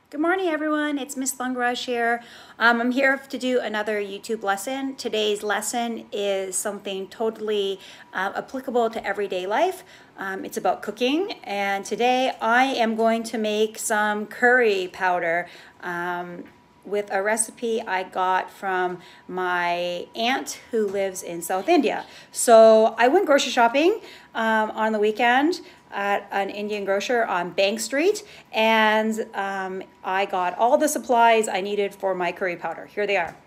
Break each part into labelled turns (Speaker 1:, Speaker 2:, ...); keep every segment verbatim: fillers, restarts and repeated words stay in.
Speaker 1: Good morning, everyone. It's Miss Thungraj here. Um, I'm here to do another YouTube lesson. Today's lesson is something totally uh, applicable to everyday life. Um, it's about cooking, and today I am going to make some curry powder um, with a recipe I got from my aunt who lives in South India. So I went grocery shopping um, on the weekend at an Indian grocer on Bank Street, and um, I got all the supplies I needed for my curry powder. Here they are.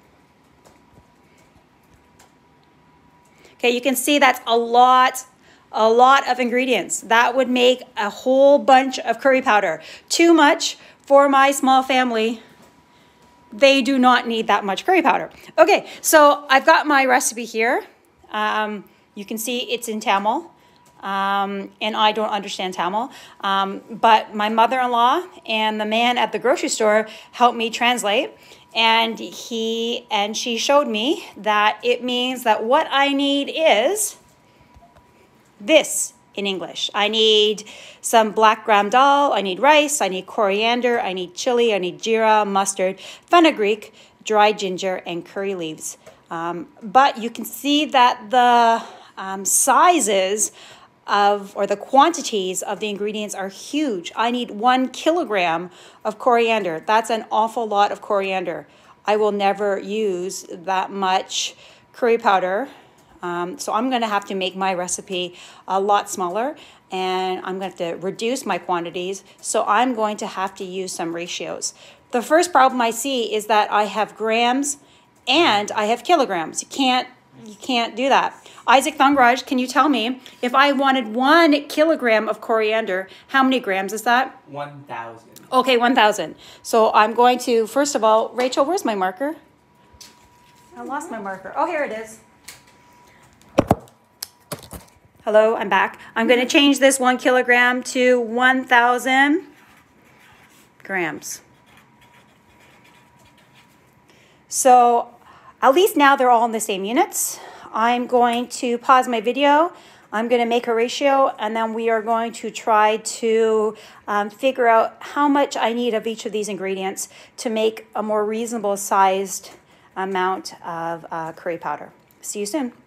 Speaker 1: Okay, you can see that's a lot, a lot of ingredients. That would make a whole bunch of curry powder. Too much for my small family. They do not need that much curry powder. Okay, so I've got my recipe here. Um, you can see it's in Tamil. Um, and I don't understand Tamil, um, but my mother-in-law and the man at the grocery store helped me translate, and he and she showed me that it means that what I need is this in English. I need some black gram dal, I need rice, I need coriander, I need chili, I need jeera, mustard, fenugreek, dried ginger, and curry leaves. Um, but you can see that the um, sizes of or the quantities of the ingredients are huge. I need one kilogram of coriander. That's an awful lot of coriander. I will never use that much curry powder. Um, so I'm gonna have to make my recipe a lot smaller, and I'm going to have to reduce my quantities. So I'm going to have to use some ratios. The first problem I see is that I have grams and I have kilograms. You can't, you can't do that. Isaac Thungraj, can you tell me, if I wanted one kilogram of coriander, how many grams is that?
Speaker 2: one thousand.
Speaker 1: Okay, one thousand. So I'm going to, first of all, Rachel, where's my marker? I lost my marker. Oh, here it is. Hello, I'm back. I'm going to change this one kilogram to one thousand grams. So at least now they're all in the same units. I'm going to pause my video. I'm going to make a ratio, and then we are going to try to um, figure out how much I need of each of these ingredients to make a more reasonable sized amount of uh, curry powder. See you soon.